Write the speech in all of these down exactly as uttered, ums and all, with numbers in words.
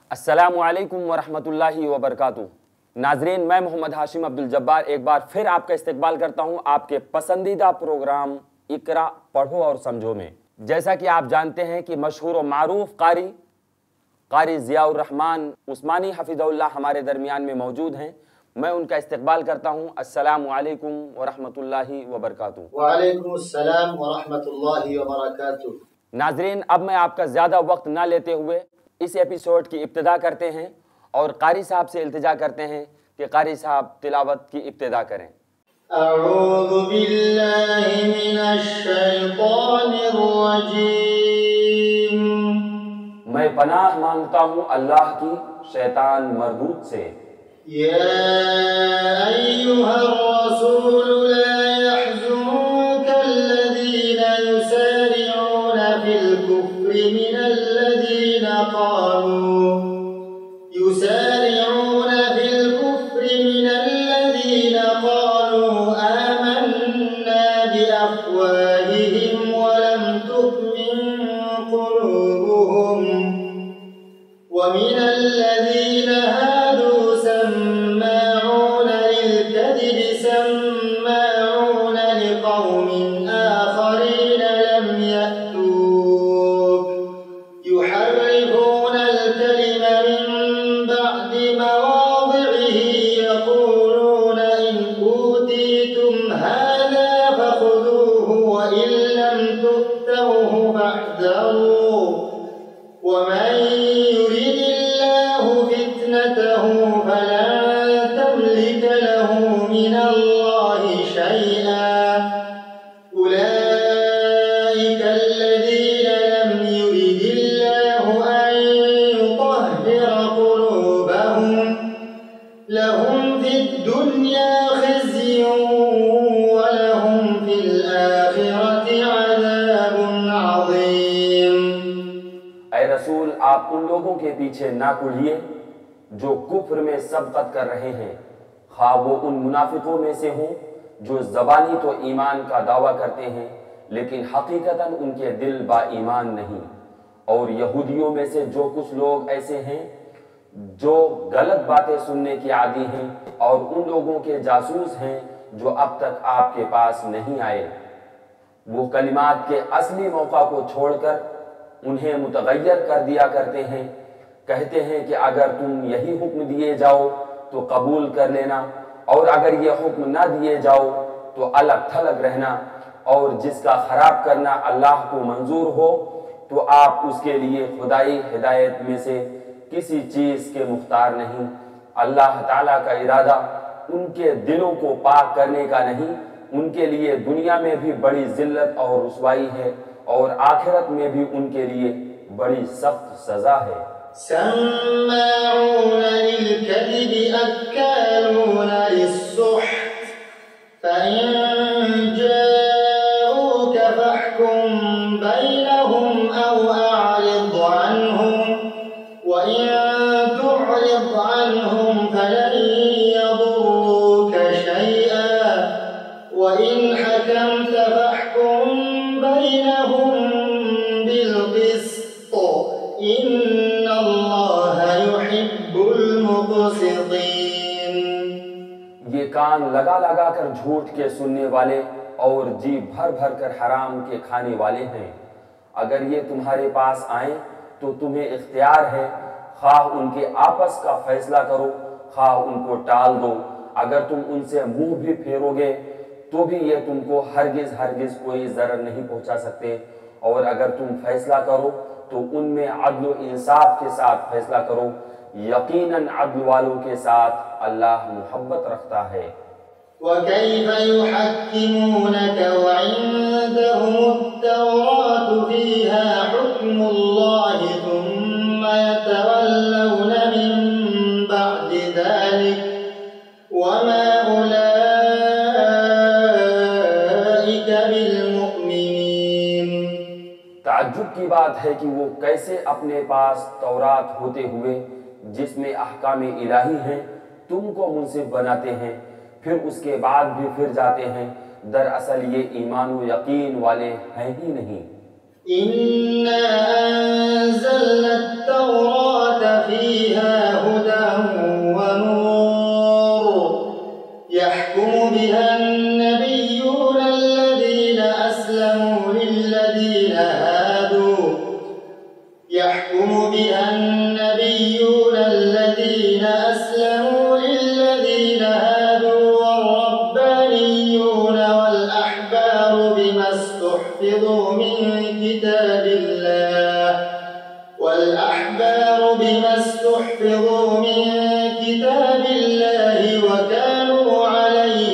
अस्सलामु अलैकुम वरहमतुल्लाहि वबरकातुहू। नाजरीन, मैं मोहम्मद हाशिम अब्दुल जब्बार एक बार फिर आपका इस्तकबाल करता हूं आपके पसंदीदा प्रोग्राम इकरा पढ़ो और समझो में। जैसा कि आप जानते हैं कि मशहूर व मारूफ कारी कारी ज़ियाउर रहमान उस्मानी हफिज़हुल्लाह हमारे दरमियान में मौजूद हैं। मैं उनका इस्तकबाल करता हूं। अस्सलामु अलैकुम वरहमतुल्लाहि वबरकातुहू। वालेकुम अस्सलाम वरहमतुल्लाहि वबरकातुहू। नाजरीन, अब मैं आपका ज़्यादा वक्त ना लेते हुए इस एपिसोड की इब्तिदा करते हैं और कारी साहब से इल्तिजा करते हैं कि कारी साहब तिलावत की इब्तिदा करें। अऊज़ु बिल्लाहि मिनश शैतानिर रजीम। मैं पनाह मांगता हूँ अल्लाह की शैतान मरदूद से। या अय्युहर रसूल ला यहज़ुनका अल्लज़ीना युसारिऊना फिल कुफ्रि मिनल्लज़ीना क़ालू युसारिऊना फिल कुफ्रि मिनल्लज़ीना क़ालू आमन्ना बिअफ़वाहिहिम वलम तु'मिन क़ुलूबुहुम वमिनल्लज़ीना हादू सम्माऊना लिलकज़िबि सम्माऊना लिक़ौमिन आख़रीन लम यअतूक युहर्रिफूना अल-कलिम मिन बअदि मवादि'ihi यक़ूलूना इन ऊतीतुम हाज़ा फ़ख़ुज़ूहु व इन लम तु'तऊहु फ़ाहज़रू वमन युरिदिल्लाहु फितनतहु फलन तमलिक लहु मिनल्लाहि शै'अन उलाइका अल्लज़ीना लम युरिदिल्लाहु अन युطهِّरَ क़ुलूबहुम लहुम फ़िद्दुन्या ख़िज़्युन व लहुम फ़िल आख़िरति अज़ाबुन अज़ीम। ऐ रसूल, आप उन लोगों के पीछे ना कुढ़िए जो कुफ्र में सबकत कर रहे हैं, खा वो उन मुनाफिकों में से हों जो ज़बानी तो ईमान का दावा करते हैं लेकिन हकीकतन उनके दिल बा ईमान नहीं। और यहूदियों में से जो कुछ लोग ऐसे हैं जो गलत बातें सुनने के आदी हैं और उन लोगों के जासूस हैं जो अब तक आपके पास नहीं आए। वो कलिमात के असली मौका को छोड़कर उन्हें मुतगय्यर कर दिया करते हैं। कहते हैं कि अगर तुम यही हुक्म दिए जाओ तो कबूल कर लेना, और अगर ये हुक्म ना दिए जाओ तो अलग थलग रहना, और जिसका खराब करना अल्लाह को मंजूर हो तो आप उसके लिए खुदाई हिदायत में से किसी चीज के मुख्तार नहीं। अल्लाह ताला का इरादा उनके दिलों को पाक करने का नहीं, उनके लिए दुनिया में भी बड़ी जिल्लत और रुसवाई है और आखिरत में भी उनके लिए बड़ी सख्त सजा है। सम्माऊन लिलकज़िबि अक्कालून लिस्सुह्त फ़इन जाऊक फ़हकुम बैनहुम औ अअरिद अन्हुम वइन तु'रिद अन्हुम फ़लन यदुर्रूक शै'अन वइन हकमत फ़हकुम बैनहुम बिलक़िस्त इन्नल्लाह युहिब्बुल मुक़सितीन। ये कान लगा लगा कर झूठ के सुनने वाले और जी भर भर कर हराम के खाने वाले हैं। अगर ये तुम्हारे पास आए तो तुम्हें इख्तियार है, खाह उनके आपस का फैसला करो, खाह उनको टाल दो। अगर तुम उनसे मुंह भी फेरोगे तो भी ये तुमको हरगिज हरगिज कोई जरर नहीं पहुंचा सकते। और अगर तुम फैसला करो तो उनमें अदल इंसाफ के साथ फैसला करो। यकीनन अदल वालों के साथ अल्लाह मोहब्बत रखता है। वकैफ़ युहक्किमूनक वइंदहुमुत-तौरातु फ़ीहा हुक्मुल्लाहि थुम्मा यतवल्लौन मिन बअदि ज़ालिक वमा उलाइका बिलमुमिनीन। ताज्जुब की बात है कि वो कैसे अपने पास तौरात होते हुए जिसमें अहकाम इलाही हैं तुमको मुंसिफ बनाते हैं, फिर उसके बाद भी फिर जाते हैं। दरअसल ये ईमान व यकीन वाले हैं ही नहीं। इन्ना अंज़लना त्तौरात फ़ीहा हुदन व नूर यहकुमु बिहा अन्नबिय्यूना अल्लज़ीना अस्लमू लिल्लज़ीना हादू यहकुमु बिहा अन्नबिय्यूना अल्लज़ीना अस्लमू लिल्लज़ीना हादू वर्रब्बानिय्यूना वल अहबारू बिमा इस्तुहफ़िज़ू मिन किताबिल्लाह والأحبار بما استحفظوا من كتاب الله وكانوا عليه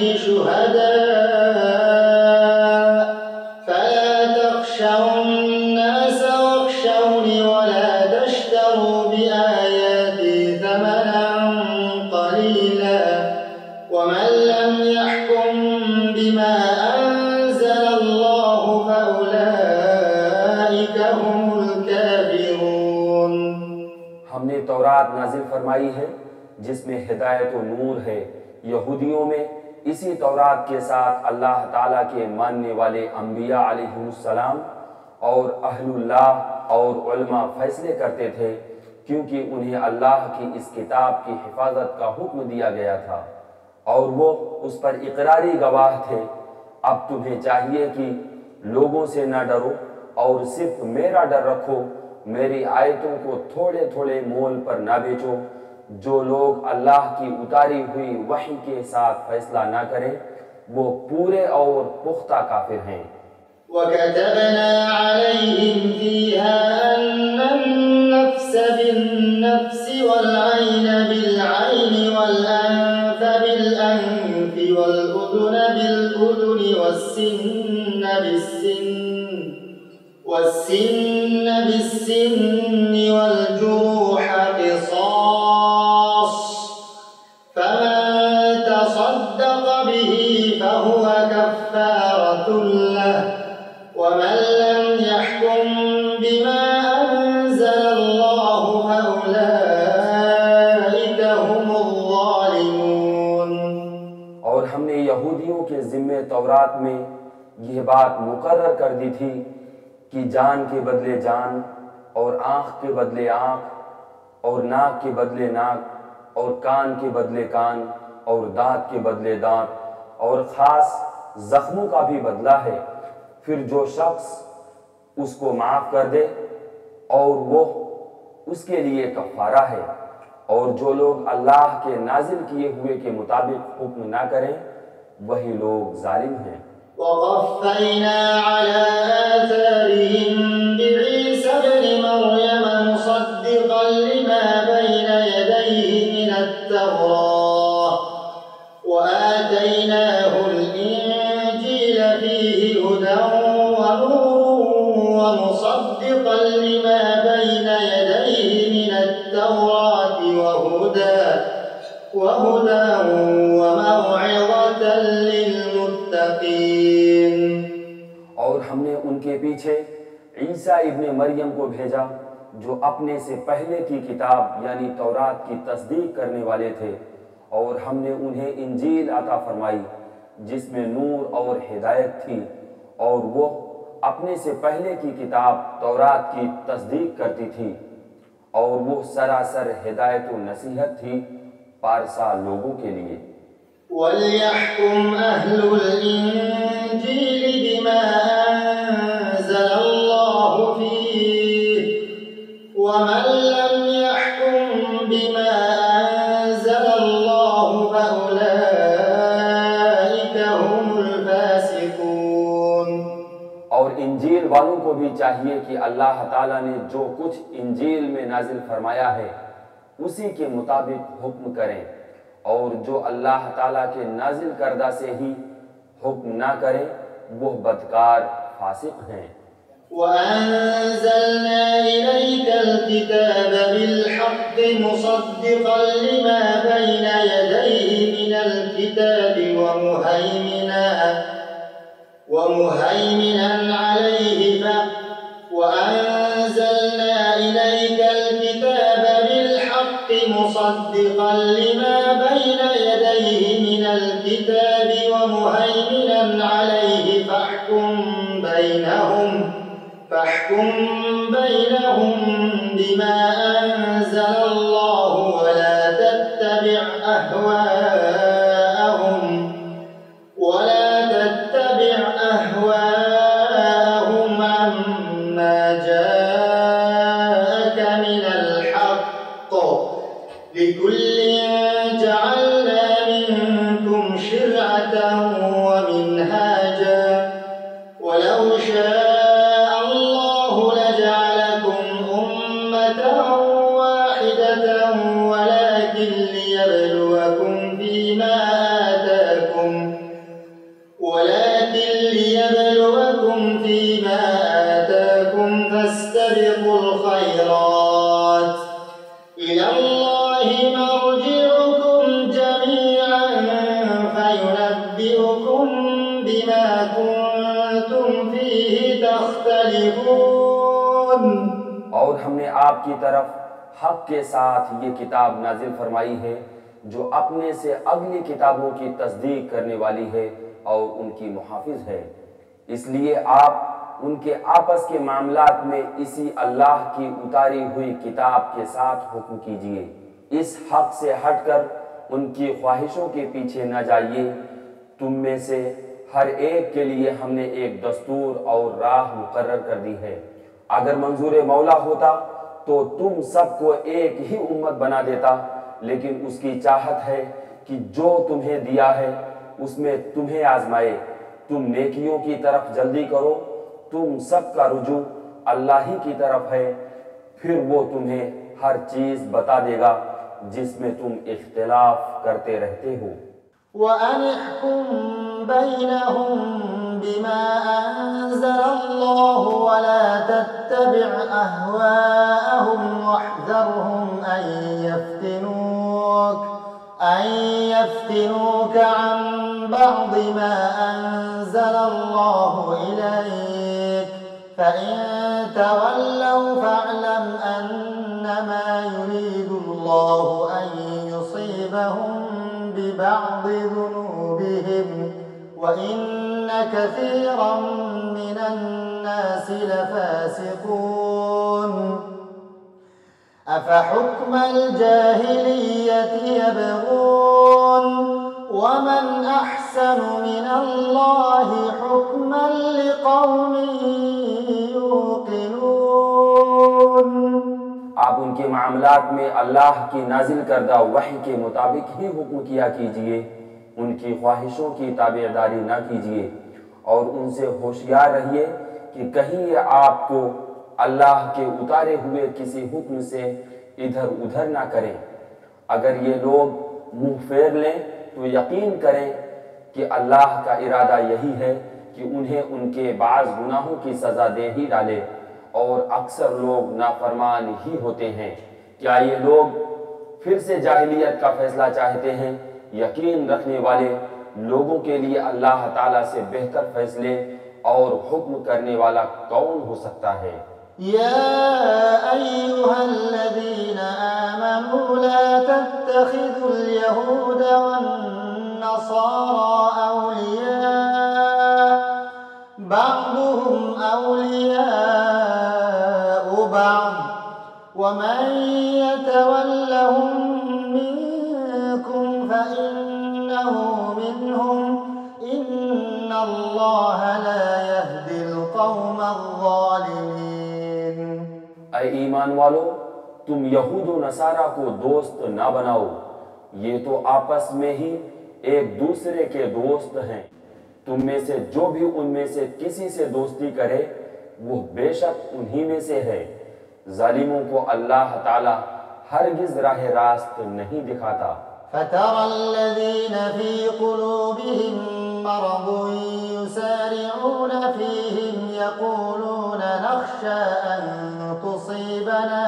شهداء فلا تخشوا الناس واخشوني ولا تشتروا بآياتي ثمنا قليلا ومن لم يحكم بما أنزل الله فأولئك هم हमने तौरात नाजिल फरमाई है जिसमें हिदायत और नूर है। यहूदियों में इसी तौरात के साथ अल्लाह ताला के मानने वाले अंबिया अलैहिस्सलाम और अहलुल्लाह और उलमा फैसले करते थे, क्योंकि उन्हें अल्लाह की इस किताब की हिफाजत का हुक्म दिया गया था और वो उस पर इकरारी गवाह थे। अब तुम्हें चाहिए कि लोगों से न डरो और सिर्फ मेरा डर रखो। मेरी आयतों को थोड़े थोड़े मोल पर ना बेचो। जो लोग अल्लाह की उतारी हुई वही के साथ फैसला ना करें वो पूरे और पुख्ता काफिर हैं। वकतबना अलैहिम फीहा अन्नन-नफ्स बिन-नफ्स वल-ऐन बिल-ऐन वल-अन्फ बिल-अन्फ वल-उज़ुन बिल-उज़ुन वस्सिन्न बिस्सिन्न والسن بالسن والجروح قصاص فمن تصدق به فهو كفارة له ومن لم يحكم بما أنزل الله فأولئك هم الظالمون। और हमने यहूदियों के जिम्मे तौरात में यह बात मुकर्रर कर दी थी कि जान के बदले जान और आँख के बदले आँख और नाक के बदले नाक और कान के बदले कान और दांत के बदले दांत और ख़ास ज़ख्मों का भी बदला है। फिर जो शख्स उसको माफ़ कर दे और वो उसके लिए कफ़ारा है। और जो लोग अल्लाह के नाजिल किए हुए के मुताबिक हुक्म ना करें वही लोग जालिम हैं। وقفينا على آثارهم بعيسى ابن مريم مصدقا لما بين يديه من التوراة وآتيناه الإنجيل فيه هدى ونور ومصدقا لما بين يديه من التوراة وهدى وهدى وموعظة للمتقين। और हमने उनके पीछे ईसा इब्ने मरियम को भेजा जो अपने से पहले की किताब यानी तौरात की तस्दीक करने वाले थे, और हमने उन्हें इंजील अता फरमाई जिसमें नूर और हिदायत थी, और वो अपने से पहले की किताब तौरात की तस्दीक करती थी, और वो सरासर हिदायत व नसीहत थी पारसा लोगों के लिए। वलियहकुम अहलुल इंजील बिमा अंज़लल्लाहु फीह वमन लम यहकुम बिमा अंज़लल्लाहु फउलाइका हुमुल फासिकून। और इंजील वालों को भी चाहिए कि अल्लाह ताला ने जो कुछ इंजील में नाजिल फरमाया है उसी के मुताबिक हुक्म करें, और जो अल्लाह ताला के नाजिल करदा से ही हुक्म ना करें वो बदकार फासिक हैं। वअंज़लना इलैकल किताब बिल-हक़्क़ि मुसद्दिक़न लिमा बैन यदैहि मिनल किताबि व मुहैमिनन व मुहैमिनन अलैहि वअंज़लना इलैकल किताब बिल-हक़्क़ि मुसद्दिक़न लिमा बैन यदैहि मिनल किताबि व मुहैमिनन अलैहि फहकुम बैनहुम فاحكم بينهم بما أنزل الله ولا تتبع أهواءهم ولا تتبع أهواءهم عما جاءك من الحق لكل جعلنا منكم شرعة ومنهاجا ولو شاء الله لجعلكم أمة واحدة ولكن ليبلوكم فيما آتاكم ولكن ليبلوكم فيما آتاكم فاستبقوا الخيرات إلى الله مرجعكم جميعا فينبئكم بما كنتم فيه تختلفون। और हमने आपकी तरफ हक के साथ ये किताब नाजिल फरमाई है जो अपने से अगली किताबों की तस्दीक करने वाली है और उनकी मुहाफिज है। इसलिए आप उनके आपस के मामलात में इसी अल्लाह की उतारी हुई किताब के साथ हुक्म कीजिए। इस हक से हटकर उनकी ख्वाहिशों के पीछे न जाइए। तुम में से हर एक के लिए हमने एक दस्तूर और राह मुकर्रर कर दी है। अगर मंजूर मौला होता तो तुम सबको एक ही उम्मत बना देता, लेकिन उसकी चाहत है कि जो तुम्हें दिया है उसमें तुम्हें आजमाए। तुम नेकियों की तरफ जल्दी करो, तुम सबका रुजू अल्लाह ही की तरफ है, फिर वो तुम्हें हर चीज बता देगा जिसमें तुम इख्तिलाफ करते रहते हो। وأن احكم بينهم بما أنزل الله ولا تتبع أهواءهم واحذرهم أن يفتنوك أن يفتنوك عن بعض ما أنزل الله إليك فإن تولوا فاعلم أنما يريد الله أن يصيبهم ببعض ذنوبهم وإن كثيرا من الناس لفاسقون أفحكم الجاهلية يبغون ومن أحسن من الله حكما لقوم يوقنون। आप उनके मामलात में अल्लाह की नाजिल करदा वही के मुताबिक ही हुक्म किया कीजिए। उनकी ख्वाहिशों की ताबेदारी ना कीजिए और उनसे होशियार रहिए कि कहीं ये आपको अल्लाह के उतारे हुए किसी हुक्म से इधर उधर ना करें। अगर ये लोग मुंह फेर लें तो यकीन करें कि अल्लाह का इरादा यही है कि उन्हें उनके बाज़ गुनाहों की सज़ा दे ही डाले, और अक्सर लोग नाफरमान ही होते हैं। क्या ये लोग फिर से जाहिलियत का फैसला चाहते हैं? यकीन रखने वाले लोगों के लिए अल्लाह ताला से बेहतर फैसले और हुक्म करने वाला कौन हो सकता है? या अय्युहल्लज़ीना आमनू ला तत्तखिज़ुल यहूदा वन्नसारा औलिया बअदुहुम औलिया बअद वमन यतवल्लहुम मिनकुम फइन्नहु मिनहुम इन्नल्लाह ला यहदिल कौमल ज़ालिमीन। ऐ ईमान वालो, तुम यहूद व नसारा को दोस्त ना बनाओ, ये तो आपस में ही एक दूसरे के दोस्त हैं। तुम में से जो भी उनमें से किसी से दोस्ती करे वो बेशक उन्हीं में से है। जालिमों को अल्लाह ताला हरगिज राह रास्त नहीं दिखाता। फतरल्लज़ीन फी क़ुलूबिहिम मरदुन युसारिऊन फ़ीहिम यक़ूलून नख़शा अन तुसीबना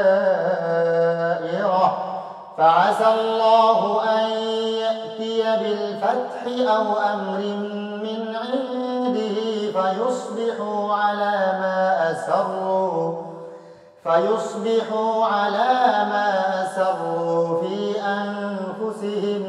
दाइरा फ़असा अल्लाहु अन यअतिय बिल-फ़त्हि औ अम्रिन मिन इंदिही फ़युस्बिहू अला मा असर्रू फ़युस्बिहू अला मा असर्रू फ़ी अनफ़ुसिहिम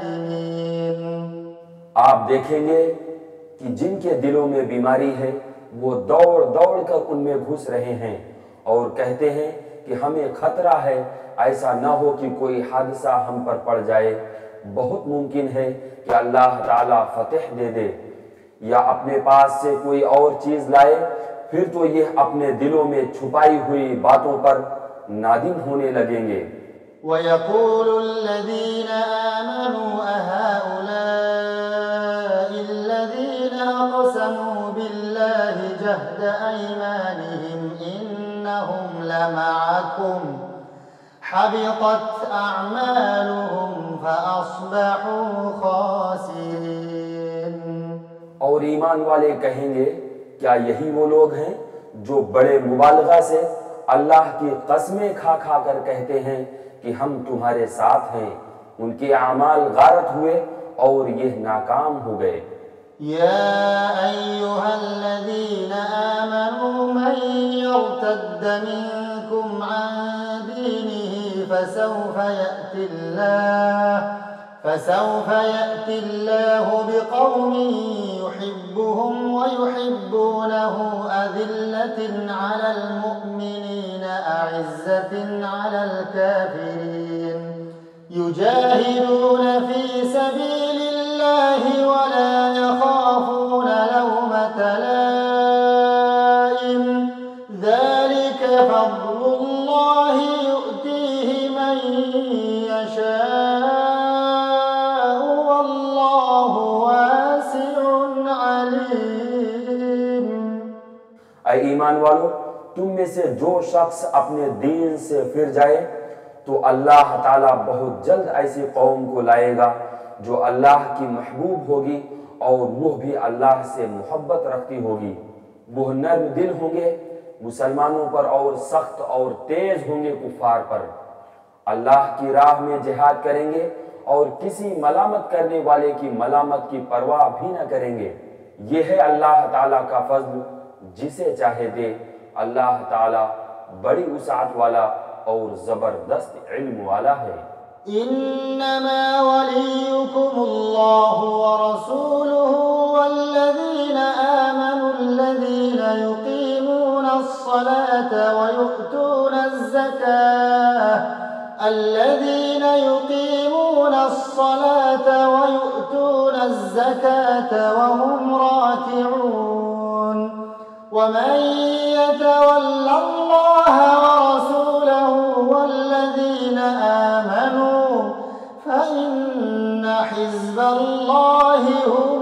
नादिमीन। आप देखेंगे कि जिनके दिलों में बीमारी है वो दौड़ दौड़ कर उनमें घुस रहे हैं और कहते हैं कि हमें खतरा है, ऐसा न हो कि कोई हादसा हम पर पड़ जाए। बहुत मुमकिन है कि अल्लाह ताला फतेह दे दे या अपने पास से कोई और चीज लाए, फिर तो ये अपने दिलों में छुपाई हुई बातों पर नादिम होने लगेंगे। وَيَقُولُ الَّذِينَ آمَنُوا أَهَؤُلَاءِ الَّذِينَ أَقْسَمُوا بِاللَّهِ جَهْدَ أَيْمَانِهِمْ إِنَّهُمْ لَمَعَكُمْ حَبِطَتْ أَعْمَالُهُمْ فَأَصْبَحُوا خَاسِرِينَ। और ईमान वाले कहेंगे, क्या यही वो लोग हैं जो बड़े मुबालगा से अल्लाह की कसमें खा खा कर कहते हैं कि हम तुम्हारे साथ हैं, उनके आमाल गारत हुए और ये नाकाम हो गए। या अय्युहल्लज़ीना आमनू मन यर्तद्द मिनकुम अन दीनिही फसौफ यअतिल्लाह فسوف يأتي الله بقوم يحبهم ويحبونه أذلة على المؤمنين أعزة على الكافرين يجاهدون في سبيل الله ولا يخافون لومة لائم ذلك فضل الله يؤتيه من يشاء ऐ ईमान वालों, तुम में से जो शख्स अपने दीन से फिर जाए तो अल्लाह ताला बहुत जल्द ऐसी कौम को लाएगा जो अल्लाह की महबूब होगी और वो भी अल्लाह से मोहब्बत रखती होगी। वो नर्म दिल होंगे मुसलमानों पर और सख्त और तेज होंगे कुफार पर। अल्लाह की राह में जिहाद करेंगे और किसी मलामत करने वाले की मलामत की परवाह भी न करेंगे। ये है अल्लाह ताला का फज़्ल, जिसे चाहे दे। अल्लाह ताला बड़ी उसात वाला और जबरदस्त इल्म वाला है। इन्नमा वलियुकुमुल्लाहु व रसूलुहु वल्लज़ीना आमनुल्लज़ीना युकीमूनस्सलाता व यु'तूनज़्ज़काता الذين يقيمون الصلاة ويؤتون الزكاة وهم راكعون ومن يتول الله ورسوله والذين آمنوا فإن حزب الله هم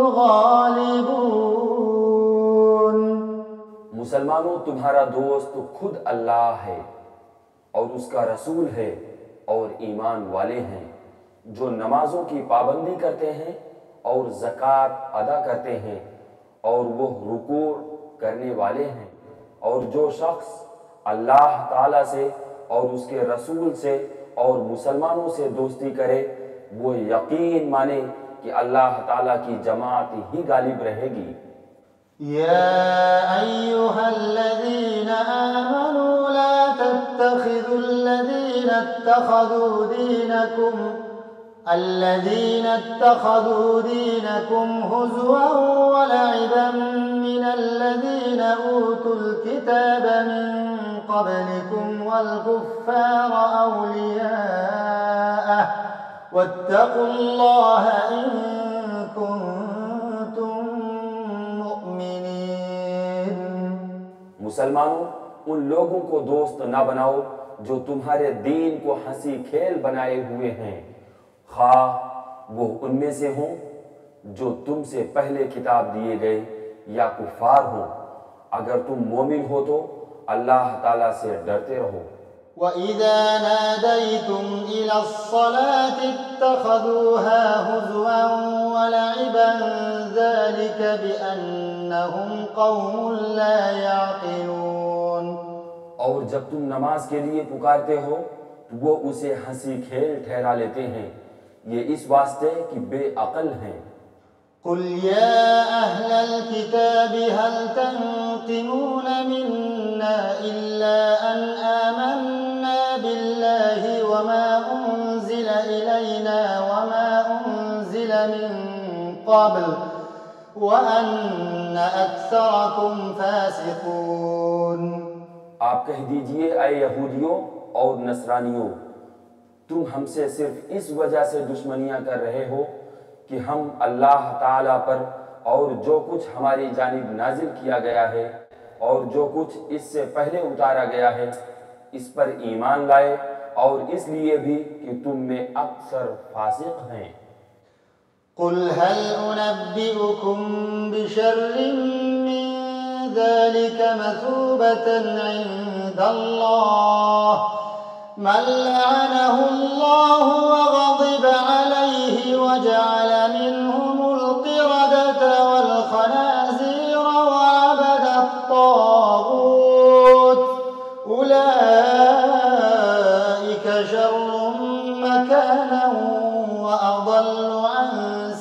الغالبون। मुसलमानों, तुम्हारा दोस्त खुद अल्लाह है और उसका रसूल है और ईमान वाले हैं जो नमाजों की पाबंदी करते हैं और ज़कात अदा करते हैं और वो रुकू करने वाले हैं। और जो शख्स अल्लाह ताला से और उसके रसूल से और मुसलमानों से दोस्ती करे, वो यकीन माने कि अल्लाह ताला की जमात ही गालिब रहेगी। या अय्युहल्लज़ीना आमनू ला तत्तखिज़ुल्लज़ीना इत्तखज़ू दीनकुम الذين اتخذوا دينكم هزوا ولعبا من الذين أوتوا الكتاب من قبلكم والكفار أولياء واتقوا الله إن كنتم مؤمنين। मुसलमानों, उन लोगों को दोस्त ना बनाओ जो तुम्हारे दीन को हंसी खेल बनाए हुए हैं, खा वो उनमें से हों जो तुमसे पहले किताब दिए गए या कुफार हों। अगर तुम मोमिन हो तो अल्लाह ताला से डरते रहो। وَإِذَا نَادَيْتُمْ إِلَى الصَّلَاةِ اتَّخَذُوهَا هُزُوًا وَلَعِبًا ذَلِكَ بِأَنَّهُمْ قَوْمٌ لَا يَعْقِلُونَ। और जब तुम नमाज के लिए पुकारते हो तो वो उसे हंसी खेल ठहरा लेते हैं, ये इस वास्ते कि बेअक्ल हैं। قُلْ يَا أَهْلَ الْكِتَابِ هَلْ تَنْقِمُونَ مِنَّا إِلَّا أَنْ آمَنَّا بِاللَّهِ وَمَا أُنْزِلَ إِلَيْنَا وَمَا أُنْزِلَ مِنْ قَبْلُ वअन्न अक्सरकुम फासिकून। आप कह दीजिए, ऐ यहूदियों और नसरानियों, तुम हमसे सिर्फ इस वजह से दुश्मनियां कर रहे हो कि हम अल्लाह ताला पर और जो कुछ हमारी जानिब नाजिल किया गया है और जो कुछ इससे पहले उतारा गया है इस पर ईमान लाए, और इसलिए भी कि तुम में अक्सर फासिक हैं। कुल हल उनब्बिउकुम बिशर्रिन मिन ज़ालिका मसूबतन इंदल्लाह मन लअनहुल्लाहु व ग़ज़िब अलैहि व जअल मिनहुमुल क़िरदता वल ख़नाज़ीर व अबदा अत्ताग़ूत उलाइका शर्रुम मकानन व अضल्लु अन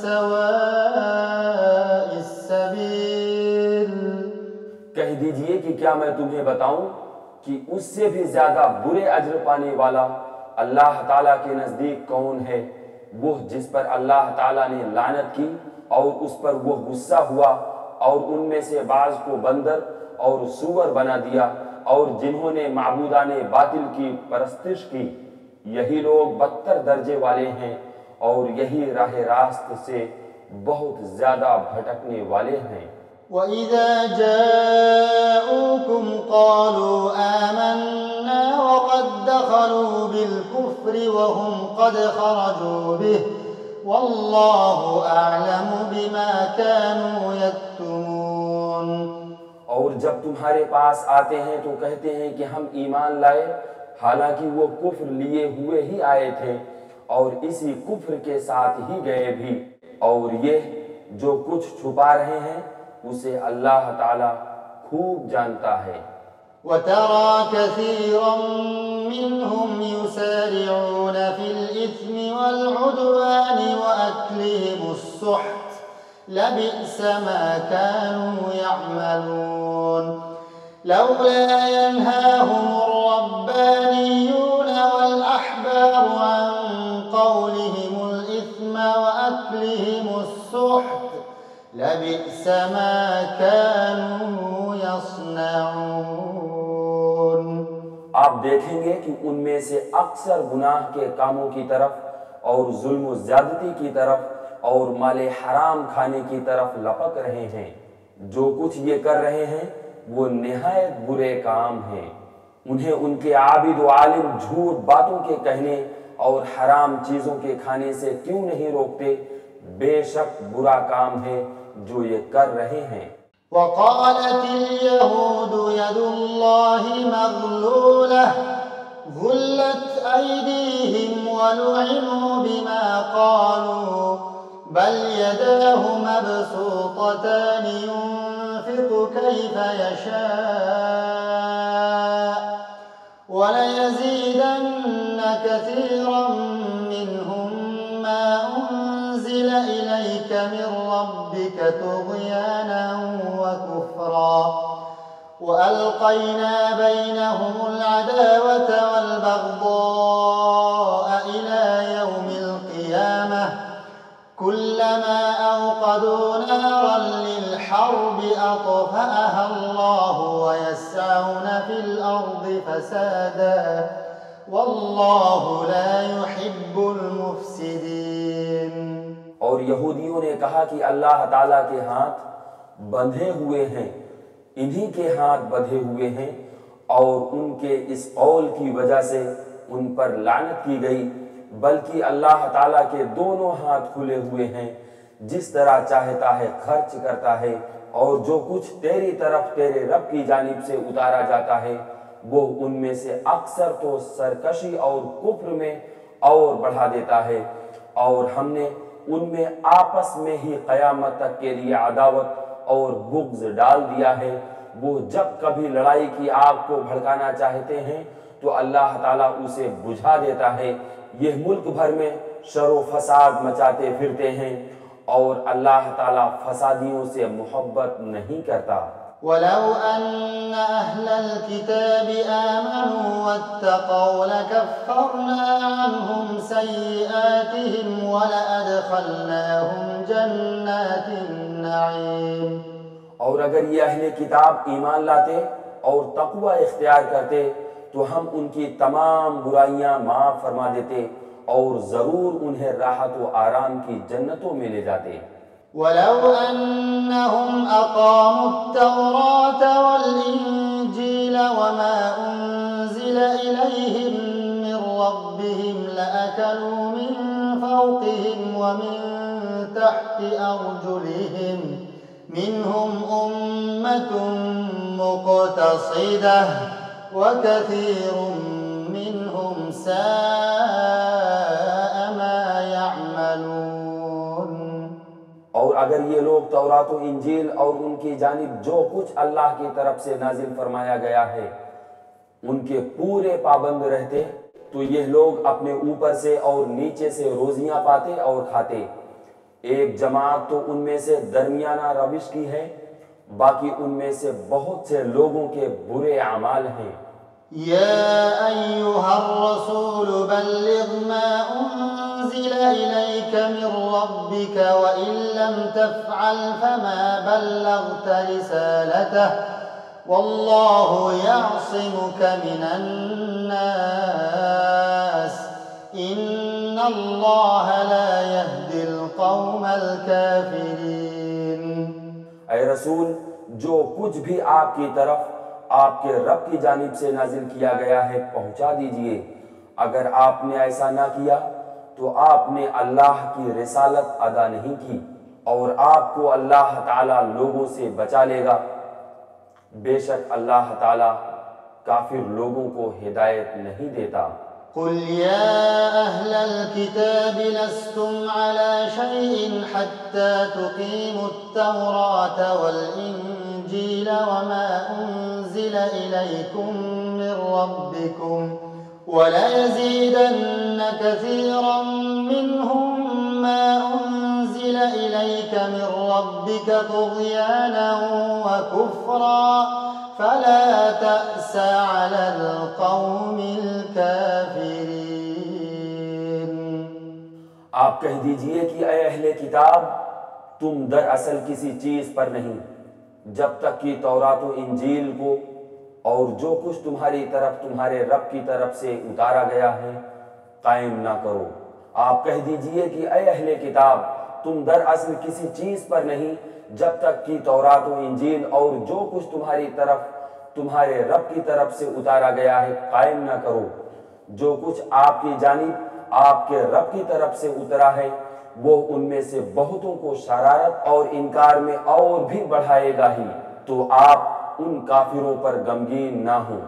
सवाइस सबील। कह दीजिए कि क्या मैं तुम्हें बताऊं कि उससे भी ज्यादा बुरे अज्र पाने वाला अल्लाह ताला के नजदीक कौन है? वो जिस पर अल्लाह ताला ने लानत की और उस पर वो गुस्सा हुआ और उनमें से बाज को बंदर और सूअर बना दिया, और जिन्होंने माबूदाने बातिल की परस्तिश की, यही लोग बदतर दर्जे वाले हैं और यही राह रास्त से बहुत ज्यादा भटकने वाले हैं। वइज़ा जाऊकुम क़ालू आमन्ना वक़द दख़लू बिल-कुफ़्रि वहुम क़द ख़रजू बिहि वल्लाहु अअलमु बिमा कानू यक्तुमून। और जब तुम्हारे पास आते हैं तो कहते हैं कि हम ईमान लाए, हालांकि वो कुफ्र लिए हुए ही आए थे और इसी कुफ्र के साथ ही गए भी, और ये जो कुछ छुपा रहे हैं उसे अल्लाह ताला खूब जानता है। वतरा कसीरम मिनहुम युसारिऊन फिल इस्मि वल उद्वानि व अक्लिहिमुस सुह्त लबिअस मा कानू यअमलून। लौला यनहाहुमुर रब्बानियून वल अहबारू अन क़ौलिहिमुल इस्म व अक्लिहिमुस सुह्त लबिअस मा कानू यस्नऊन। आप देखेंगे कि उनमें से अक्सर गुनाह के कामों की तरफ और जुल्म ज्यादती की तरफ और माले हराम खाने की तरफ लपक रहे हैं। जो कुछ ये कर रहे हैं वो निहायत बुरे काम हैं। उन्हें उनके आबिद व आलिम झूठ बातों के कहने और हराम चीजों के खाने से क्यों नहीं रोकते? बेशक बुरा काम है जो ये कर रहे हैं। वक़ालतिल यहूदु यदुल्लाहि मग़लूलह गुल्लत अयदीहिम व लुइनु बिमा क़ालू बल यदाहु मबसूततानि युनफ़िक़ु कैफ़ यशाअ व लयज़ीदन्न कसीरन मिनहुम मा उन्ज़िल इलैक मिन रब्बिक तुग़याना व कुफ़रा व अलक़ैना बैनहुमुल अदावत वल बग़दाअ इला यौमिल क़ियामह कुल्लमा अवक़दू नारन लिल हर्बि अत्फ़अहा अल्लाहु व यस्अऊन फिल अर्दि फ़सादा वल्लाहु ला युहिब्बुल मुफ़्सिदीन। और यहूदियों ने कहा कि अल्लाह ताला के हाथ बंधे हुए हैं, इन्हीं के हाथ बंधे हुए हैं, और उनके इस कौल की वजह से उन पर लानत की गई, बल्कि अल्लाह ताला के दोनों हाथ खुले हुए हैं, जिस तरह चाहता है खर्च करता है, और जो कुछ तेरी तरफ तेरे रब की जानिब से उतारा जाता है वो उनमें से अक्सर तो सरकशी और कुफ्र में और बढ़ा देता है, और हमने उनमें आपस में ही क़यामत तक के लिए अदावत और बुग़्ज़ डाल दिया है। वो जब कभी लड़ाई की आग को भड़काना चाहते हैं तो अल्लाह ताला उसे बुझा देता है। ये मुल्क भर में शर फसाद मचाते फिरते हैं और अल्लाह ताला फसादियों से मोहब्बत नहीं करता। वलौ अन्न अहलल किताबि आमनू वत्तक़ौ लकफ़्फ़रना अन्हुम सय्यिआतिहिम वलअदख़लनाहुम जन्नातिन النعيم. और अगर ये अहले किताब ईमान लाते और तकवा इख्तियार करते तो हम उनकी तमाम बुराइयां माफ फरमा देते और जरूर उन्हें राहत व आराम की जन्नतों में ले जाते। वलौ अन्नहुम अक़ामुत-तौरात वल-इंजील वमा उन्ज़िल इलैहिम मिन रब्बिहिम लअकलू मिन फ़ौक़िहिम व मिन तहति अर्जुलिहिम मिनहुम उम्मतुन मुक़तसिदह व कसीरुम मिनहुम साअ मा यअमलून। और अगर ये लोग तौरात व इंजील और उनकी जानिब जो कुछ अल्लाह की तरफ से नाजिल फरमाया गया है उनके पूरे पाबंद रहते तो ये लोग अपने ऊपर से और नीचे से रोजियां पाते और खाते। एक जमात तो उनमें से दरमियाना रविश की है, बाकी उनमें से बहुत से लोगों के बुरे अमाल हैं। या अय्युहर रसूल बल्लिग मा उन्ज़िल इलैका मिन रब्बिका व इन लम तफ़अल फमा बल्लग़त रिसालतह वल्लाहु यअसिमुका मिनन नास इन्नल्लाह ला यहदिल क़ौमल काफ़िरीन। ऐ रसूल, जो कुछ भी आपकी तरफ आपके रब की जानिब से नाजिल किया गया है पहुंचा दीजिए। अगर आपने ऐसा ना किया तो आपने अल्लाह की रिसालत अदा नहीं की और आपको अल्लाह ताला लोगों से बचा लेगा। बेशक अल्लाह ताला काफिर लोगों को हिदायत नहीं देता। कुल या अहलल किताब लस्तुम अला शैइन हत्ता तुकीमुत-तौरात वल इंजील वमा उन्ज़िल इलैकुम मिन रब्बिकुम वला यज़ीदन्न कसीरन मिनहुम मा उन्ज़िल इलैका मिन रब्बिका तुग़यानन व कुफ्रा फला तअस अलल क़ौमिल काफ़िरीन। आप कह दीजिए कि ऐ अहले किताब, तुम दरअसल किसी चीज पर नहीं जब तक कि तौरात व इंजील को और जो कुछ तुम्हारी तरफ तुम्हारे रब की तरफ से उतारा गया है कायम ना करो। आप कह दीजिए कि ऐ अहले किताब, तुम दरअसल किसी चीज पर नहीं जब तक कि तौरात व इंजील और जो कुछ तुम्हारी तरफ तुम्हारे रब की तरफ से उतारा गया है कायम ना करो। जो कुछ आपकी जानिब आपके रब की तरफ से उतरा है वो उनमें से बहुतों को शरारत और इनकार में और भी बढ़ाएगा ही, तो आप उन काफिरों पर गमगीन ना हो।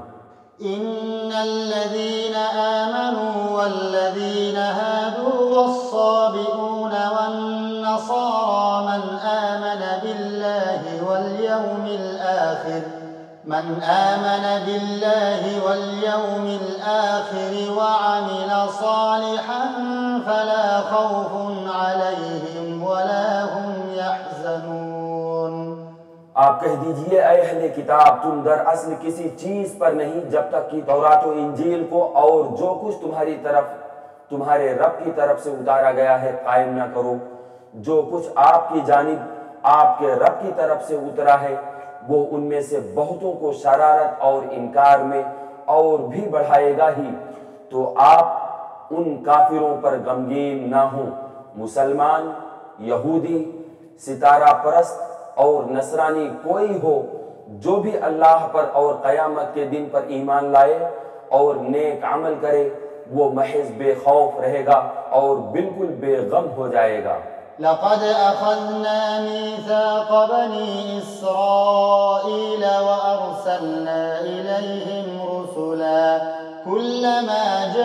इन्नल्लज़ीना आमनू वल्लज़ीना हादू वस्साबिऊना वन्नसारा मन आमन बिल्लाहि वल यौमिल आखिर मन आमन बिल्लाहि वल यौमिल आखिर व अमिल सालिहन फला खौफुन अलैहिम वला हुम यहज़नून। आप कह दीजिए ऐ अहले किताब, तुम दरअसल किसी चीज पर नहीं जब तक कि तौरात व इंजील को और जो कुछ तुम्हारी तरफ तुम्हारे रब की तरफ से उतारा गया है कायम ना करो। जो कुछ आपकी जानिब आपके रब की तरफ से उतरा है वो उनमें से बहुतों को शरारत और इनकार में और भी बढ़ाएगा ही, तो आप उन काफिरों पर गमगीन ना हो। मुसलमान, यहूदी, सितारा परस्त और नसरानी कोई हो जो भी अल्लाह पर और क़यामत के दिन पर ईमान लाए और नेक अमल करे वो महज बेखौफ रहेगा और बिल्कुल बेगम हो जाएगा। लक़द अख़ज़ना मीसाक़ बनी इस्राईल व अरसलना इलैहिम रुसुला कुल्लमा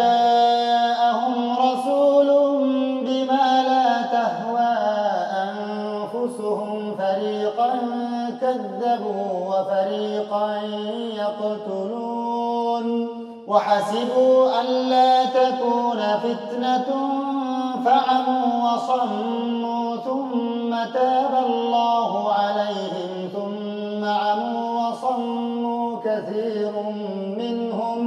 जाअहुम रसूलुम बिमा ला तहवा अन्फुसुहुम फरीक़न कज़्ज़बू व फरीक़न यक़्तुलून व हसिबू अल्ला तकून फित्नतुन फअमू व सम्मू थुम्मा ताबा अल्लाहु अलैहिम थुम्मा अमू व सम्मू कसीरुम मिनहुम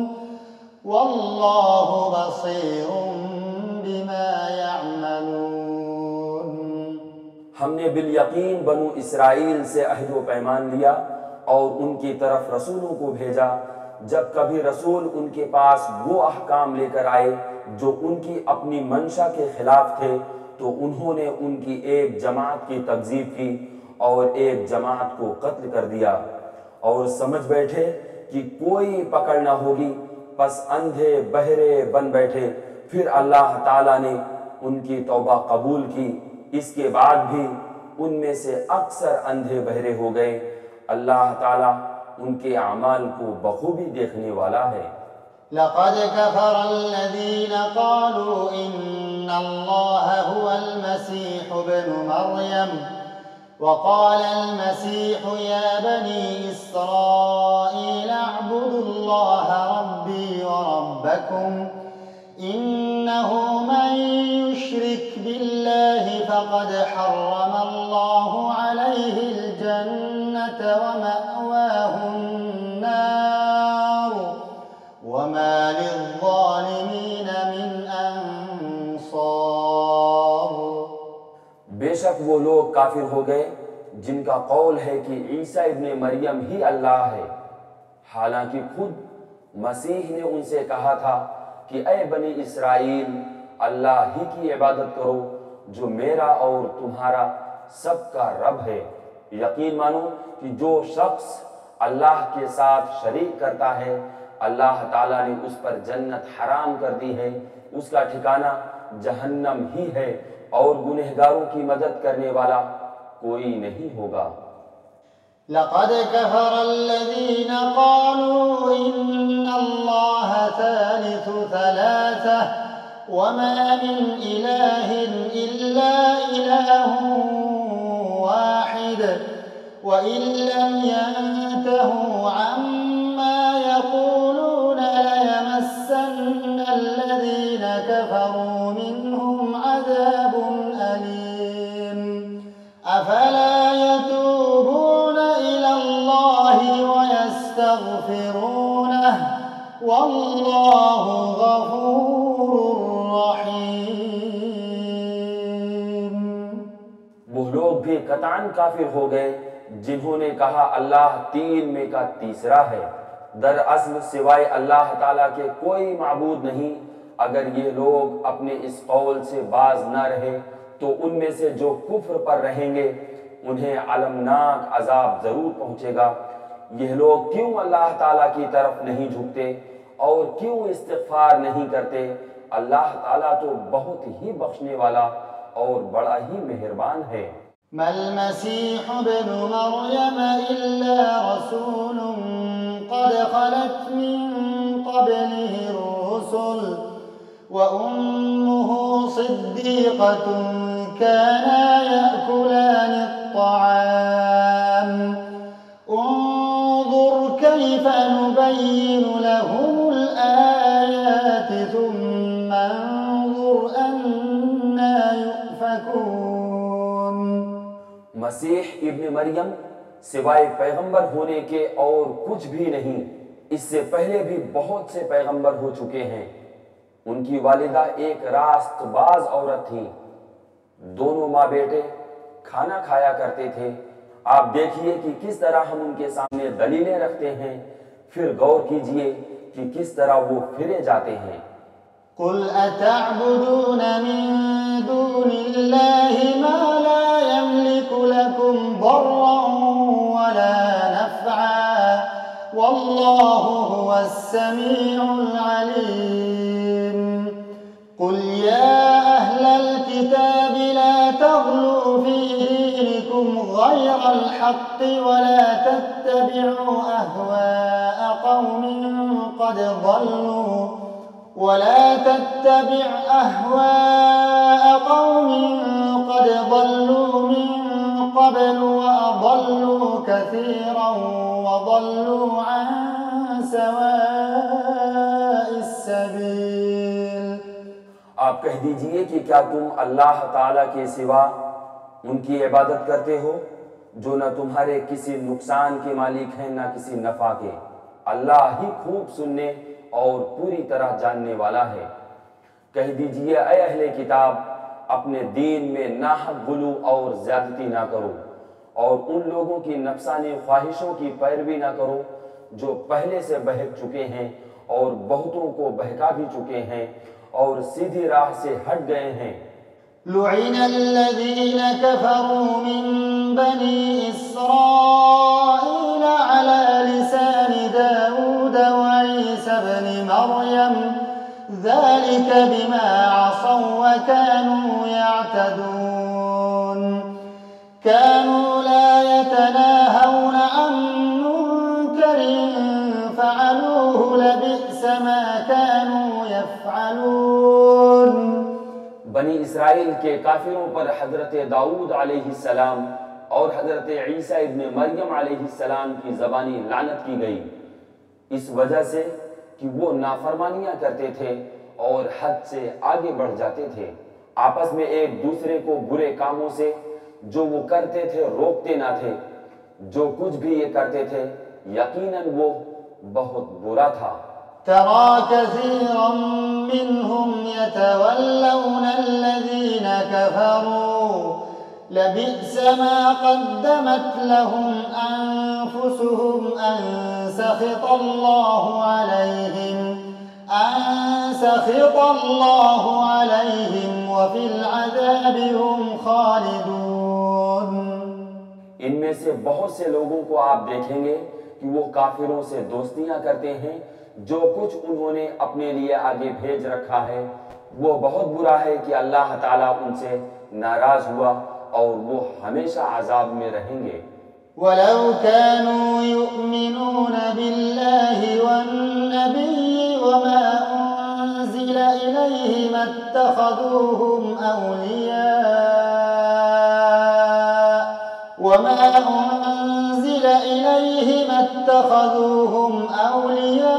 वल्लाहु बसीरुम बिमा यअमलून। हमने बिल यकीन बनु इसराइल से अहद व पैमान लिया और उनकी तरफ रसूलों को भेजा। जब कभी रसूल उनके पास वो अहकाम लेकर आए जो उनकी अपनी मंशा के खिलाफ थे, तो उन्होंने उनकी एक जमात की तकज़ीब की और एक जमात को कत्ल कर दिया और समझ बैठे कि कोई पकड़ न होगी, बस अंधे बहरे बन बैठे। फिर अल्लाह ताला ने उनकी तौबा कबूल की। इसके बाद भी उनमें से अक्सर अंधे बहरे हो गए। अल्लाह ताला उनके अमाल को बखूबी देखने वाला है। लक़द कफ़रल्लज़ीन क़ालू इन्नल्लाह हुवल मसीह इब्नु मर्यम वक़ालल मसीह या बनी इस्राईल अअ्बुदुल्लाह रब्बी व रब्बकुम इन्नहु मन युश्रिक बिल्लाहि फ़क़द हर्रमल्लाहु अलैहिल जन्नत व मअवाहुन नार व मा लिज़्ज़ालिमीन मिन अंसार। बेशक वो लोग काफिर हो गए जिनका कौल है कि ईसा इब्ने मरियम ही अल्लाह है, हालांकि खुद मसीह ने उनसे कहा था कि ऐ बनी इसराइल, अल्लाह ही की इबादत करो जो मेरा और तुम्हारा सबका रब है। यकीन मानो कि जो शख्स अल्लाह के साथ शरीक करता है, अल्लाह ताला ने उस पर जन्नत हराम कर दी है, उसका ठिकाना जहन्नम ही है और गुनहगारों की मदद करने वाला कोई नहीं होगा। लक़द कफ़रल्लज़ीन क़ालू इन्नल्लाह सालिसु सलासह व मा मिन इलाहिन इल्ला इलाहुन वाहिद व इन लम यंतहू अम्मा यक़ूलून लयमस्सन्नल लज़ीन कफ़रू मिनहुम अज़ाबुन अलीम। अफला यतूबून इलल्लाहि व यस्तग़फिरूनह वल्लाहु गफूरुर रहीम। वो लोग भी कतान काफिर हो गए जिन्होंने कहा अल्लाह तीन में का तीसरा है। दरअसल सिवाय अल्लाह ताला के कोई माबूद नहीं। अगर ये लोग अपने इस कौल से बाज न रहे तो उनमें से जो कुफ्र पर रहेंगे उन्हें अलमनाक अजाब जरूर पहुंचेगा। यह लोग क्यों अल्लाह ताला की तरफ नहीं झुकते और क्यों इस्तिग़फ़ार नहीं करते? अल्लाह ताला तो बहुत ही बख्शने वाला और बड़ा ही मेहरबान है। मल मसीह इब्नु मर्यम इल्ला रसूलुन क़द ख़लत मिन क़ब्लिहि रुसुल व उम्मुहु सिद्दीक़तुन काना यअकुलानि अत्तआम उन्ज़ुर कैफ़ नुबय्यिनु लहुमुल आयाति थुम्मा उन्ज़ुर अन्ना युफ़कून। मसीह इब्न मरियम सिवाय पैगंबर होने के और कुछ भी नहीं। इससे पहले भी बहुत से पैगंबर हो चुके हैं। उनकी वालिदा एक रास्तबाज औरत थी। दोनों माँ बेटे खाना खाया करते थे। आप देखिए कि किस तरह हम उनके सामने दलीलें रखते हैं, फिर गौर कीजिए कि किस तरह वो फिरे जाते हैं। कुल अतअबुदून मिन दूनिल्लाहि मा ला यमलिकु लकुम दर्रन वला नफ़अ वल्लाहु हुवस समीउल अलीम। कुल या अहलल किताबि ला तग़लू फी दीनिकुम गयरल हक़्क़ि वला तत्तबि'ू अहवाअ क़ौमिन क़द ضल्लू वला तत्तबिअ अहवाअ क़ौमिन क़द ضल्लू मिन क़ब्लु व अضल्लू कसीरन व ضल्लू अन सवाइस सबील। आप कह दीजिए कि क्या तुम अल्लाह ताला के सिवा उनकी इबादत करते हो जो न तुम्हारे किसी नुकसान के मालिक हैं न किसी नफा के। अल्लाह ही खूब सुनने और पूरी तरह जानने वाला है। कह दीजिए ऐ अहले किताब, अपने दीन में नाहक गुलू और ज्यादती ना करो, और उन लोगों की नफसानी ख्वाहिशों की पैरवी ना करो जो पहले से बहक चुके हैं और बहुतों को बहका भी चुके हैं और सीधी राह से हट गए हैं। लुईन अल्लज़ीन कफ़रू मिन बनी इस्राईल अला लिसान दाऊद व ईसा इब्न मरयम ज़ालिक बिमा असौ व कानू यअतदून कानू ला यतनाहौन अन मुनकरिन फ़अलूहु लबिअस मा कानू यफ़अलून। बनी इसराइल के काफिरों पर हजरत दाऊद अलैहिस्सलाम और हजरत ईसा इब्न मरियम अलैहिस्सलाम की ज़बानी लानत की गई, इस वजह से कि वो नाफरमानियां करते थे और हद से आगे बढ़ जाते थे। आपस में एक दूसरे को बुरे कामों से जो वो करते थे रोकते ना थे। जो कुछ भी ये करते थे यकीनन वो बहुत बुरा था। तरा कसीरम मिनहुम यतवल्लौन अल्लज़ीन कफ़रू लबिअस मा क़द्दमत लहुम अन्फुसुहुम अन सख़ितल्लाहु अलैहिम अन सख़ितल्लाहु अलैहिम व फ़िल अज़ाबि हुम ख़ालिदून। इनमें से बहुत से लोगों को आप देखेंगे कि वो काफिरों से दोस्तियां करते हैं। जो कुछ उन्होंने अपने लिए आगे भेज रखा है वो बहुत बुरा है कि अल्लाह ताला उनसे नाराज हुआ और वो हमेशा अजाब में रहेंगे। वलौ कानू युमिनून बिल्लाहि वन्नबिय्यि वमा उन्ज़िल इलैहि मत्तख़ज़ूहुम औलिया वमा उन्ज़िल इलैहि मत्तख़ज़ूहुम औलिया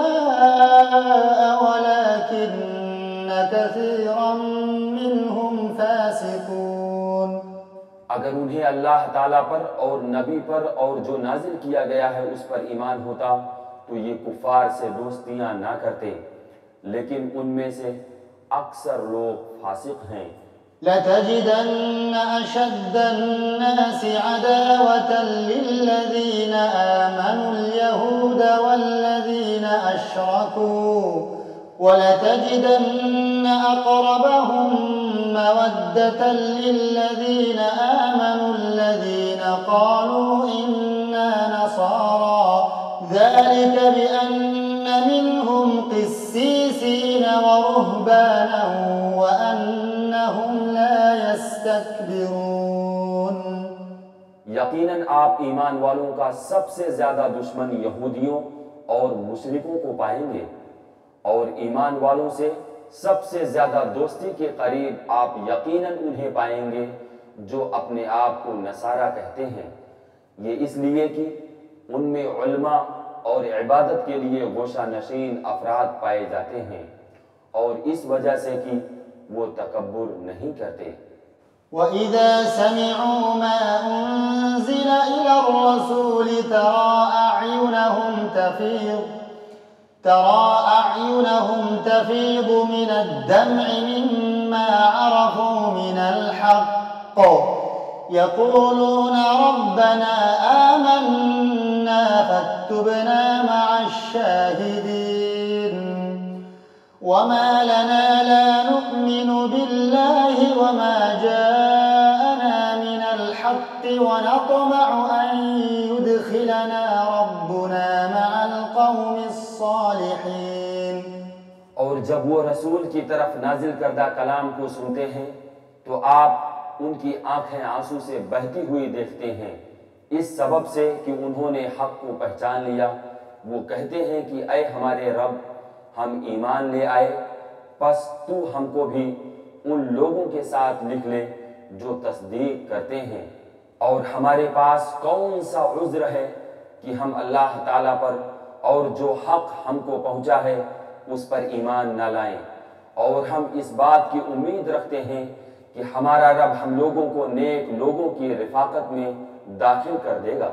वलाकिन्न कसीरन मिनहुम फासिकून। अगर उन्हें अल्लाह ताला पर और नबी पर और जो नाजिल किया गया है उस पर ईमान होता तो ये कुफार से दोस्तियां ना करते, लेकिन उनमें से अक्सर लोग फासिक हैं। लतजिदन्न अशद्दन्नासि अदावतन लिल्लज़ीन आमनुल यहूद वल्लज़ीन अशरकू वलतजिदन्न अक़रबहुम मवद्दतन लिल्लज़ीन आमनुल्लज़ीन क़ालू इन्ना नसारा ज़ालिक बिअन्न मिनहुम क़िस्सीसीन वरुहबाना वअन्नहुम ला यस्तकबिरून। यकीनन आप ईमान वालों का सबसे ज्यादा दुश्मन यहूदियों और मुशरिकों को पाएंगे, और ईमान वालों से सबसे ज्यादा दोस्ती के करीब आप यकीनन उन्हें पाएंगे जो अपने आप को नसारा कहते हैं। ये इसलिए कि उनमें उल्मा और इबादत के लिए गोशा नशीन अफराद पाए जाते हैं, और इस वजह से कि वो तकब्बुर नहीं करते। वइज़ा समिअू मा उन्ज़िल इलर रसूल तरा अअयुनहुम तफीज़ तरा अअयुनहुम तफीज़ मिनद दम'i मिम्मा अरफू मिनल हक़्क़ यक़ूलून रब्बना आमन्ना फक्तुबना मअश शाहिदीन वमा लना ला नु'मिनु बिल्लाहि वमा जाअना मिनल हक़्क़ि व नतमअु अन युदखिलना रब्बुना मअल क़ौमिस सालिहीन। और जब वो रसूल की तरफ नाजिल करदा कलाम को सुनते हैं तो आप उनकी आंखें आंसू से बहती हुई देखते हैं, इस सबब से कि उन्होंने हक को पहचान लिया। वो कहते हैं कि ऐ हमारे रब, हम ईमान ले आए, बस तू हमको भी उन लोगों के साथ लिख ले जो तस्दीक करते हैं। और हमारे पास कौन सा उज़्र है कि हम अल्लाह ताला पर और जो हक हमको पहुंचा है उस पर ईमान न लाएं, और हम इस बात की उम्मीद रखते हैं कि हमारा रब हम लोगों को नेक लोगों की रिफाकत में दाखिल कर देगा।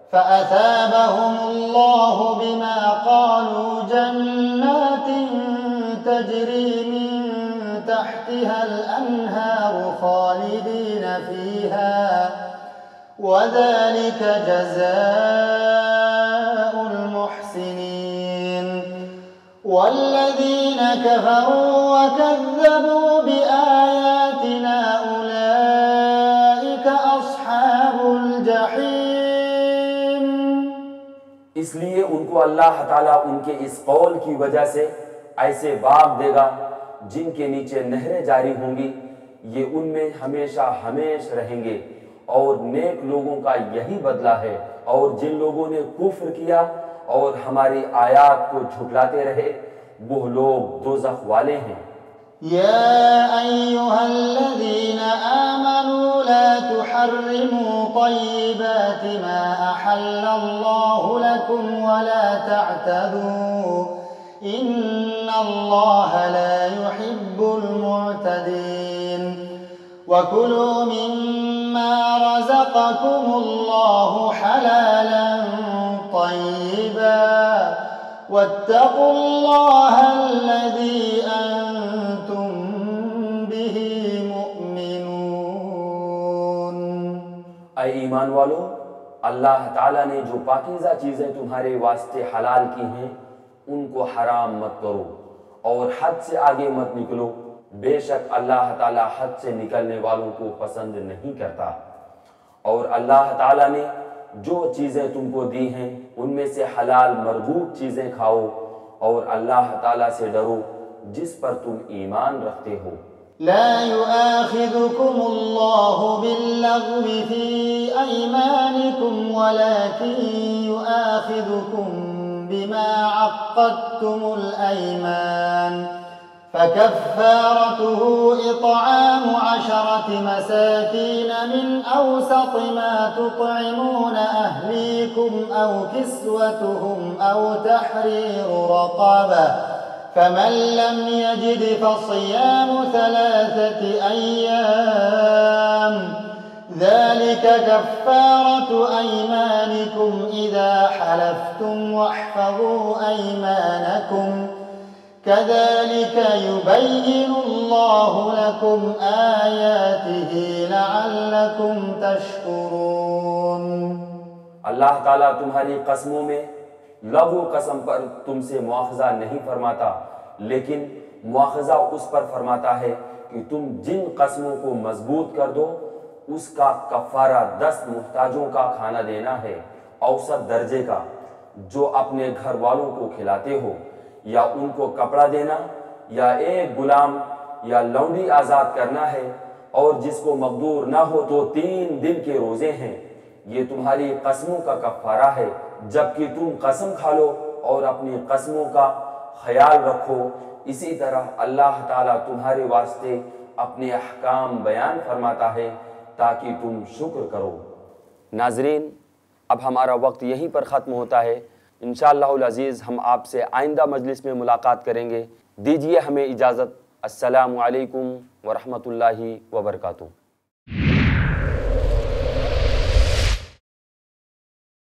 फ़असाबहुमुल्लाहु बिमा क़ालू जन्नातिन तजरी मिन تحتها الأنهار خالدين فيها وذلك جزاء المحسنين والذين كفروا وكذبوا بآياتنا أولئك أصحاب الجحيم। इसलिए उनको अल्लाह ताला उनके इस कौल की वजह से ऐसे बाग देगा जिनके नीचे नहरें जारी होंगी, ये उनमें हमेशा हमेश रहेंगे और नेक लोगों का यही बदला है। और जिन लोगों ने कुफ्र किया और हमारी आयात को झुठलाते रहे वो लोग दोज़ख वाले हैं। या अय्युहल्लज़ीना आमनू ला तुहर्रिमू तय्यिबाति मा अहल्लल्लाहु लकुम वला तअतदू इन्नल्लाह ला युहिब्बुल मुअतदीन वकुलू मिम्मा रज़क़कुमुल्लाहु हलालन तय्यिबा वत्तक़ुल्लाह अल्लज़ी अंतुम बिही मुअमिनून। ऐ ईमान वालों, अल्लाह ताला ने जो पाकीज़ा चीज़ें तुम्हारे वास्ते हलाल की हैं उनको हराम मत करो और हद से आगे मत निकलो। बेशक अल्लाह ताला हद से निकलने वालों को पसंद नहीं करता। और अल्लाह ताला ने जो चीज़ें तुमको दी हैं उनमें से हलाल मरगूब चीज़ें खाओ और अल्लाह ताला से डरो जिस पर तुम ईमान रखते हो। ला युआखिज़ुकुमुल्लाहु बिल्लग़्वी फ़ी अयमानिकुम वलाकिन युआखिज़ुकुम बिमा अक़्क़दतुमुल अयमान फकफ़्फ़ारतुहु इत्'आमु अशरति मसाकीन मिन अवसत मा तुत्'इमून अहलीकुम औ किस्वतुहुम औ तहरीरु रक़बह फमन लम यजिद फसियामु सलासति अय्याम ज़ालिक कफ़्फ़ारतु अयमानिकुम इज़ा हलफ़्तुम वहफ़ज़ू अयमानकुम कज़ालिक युबय्यिनुल्लाहु लकुम आयातिही लअल्लकुम तशकुरून। अल्लाह ताला तुम्हारी कसमों में लघु कसम पर तुमसे मुआखजा नहीं फरमाता, लेकिन मुआखजा उस पर फरमाता है कि तुम जिन कसमों को मजबूत कर दो उसका कफ़ारा दस मुहताजों का खाना देना है औसत दर्जे का, जो अपने घर वालों को खिलाते हो, या उनको कपड़ा देना, या एक गुलाम या लौंडी आज़ाद करना है। और जिसको मकदूर ना हो तो तीन दिन के रोज़े हैं। ये तुम्हारी कसमों का कफ़ारा है, जबकि तुम कसम खा लो और अपनी कसमों का ख्याल रखो। इसी तरह अल्लाह ताला तुम्हारे वास्ते अपने अहकाम बयान फरमाता है ताकि तुम शुक्र करो। नाज़रीन, अब हमारा वक्त यहीं पर ख़त्म होता है। इंशाअल्लाहुल अज़ीज़ हम आपसे आइंदा मजलिस में मुलाकात करेंगे। दीजिए हमें इजाज़त। अस्सलामु अलैकुम व रहमतुल्लाहि व बरकातुहू।